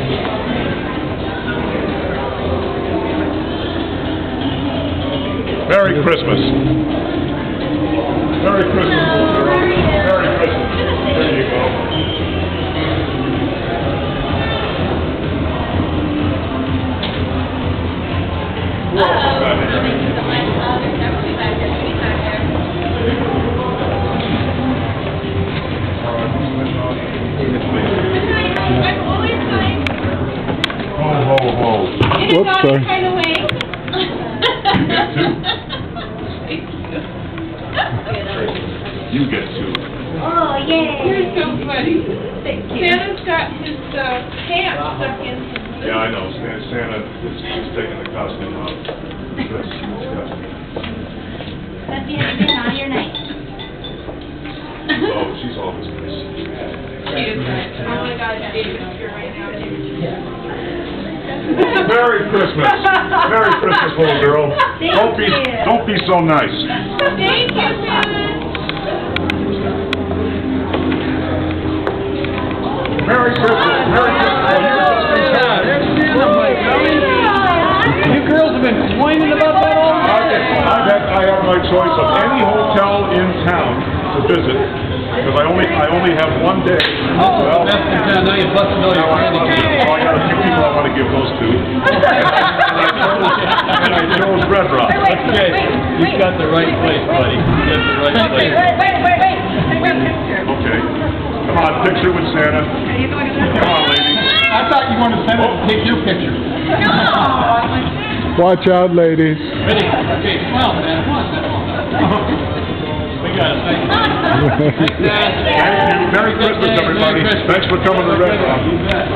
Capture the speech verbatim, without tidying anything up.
Merry Christmas. Merry Christmas. Merry Christmas. There you go. Ho, ho, ho. Whoops, sorry. You get two. Oh, yay. You're so funny. Thank you. Santa's got his uh, pants stuck in his... Yeah, I know. Santa, Santa is, is taking the costume off. That's disgusting. That's the end of your naughty or nice. Oh, she's always nice. She is nice. Oh my God, David's here right now, too. Merry Christmas. Merry Christmas, little girl. Thank don't be you. don't be so nice. Thank you, Santa. Merry Christmas. Merry Christmas. Oh, you're just in time. There's Santa, my belly. You girls have been whining about that all I, night. I, had, I have my choice of any hotel in town to visit because I only I only have one day. Oh, well, that's in town. Now you're busting all your now I, candy. so I got a few people I want to give those to. And I chose Red Rock. Okay, you've got the right place, buddy. You've got the right place. Wait, wait, wait, wait. I got a picture. Okay. Come on, picture with Santa. Come on, lady. I thought you wanted Santa to take your picture. No. Watch out, ladies. Ready? Okay, smile, man. Come on. We got it. Thank you. Thank you. Merry Christmas, everybody. Thanks for coming to Red Rock.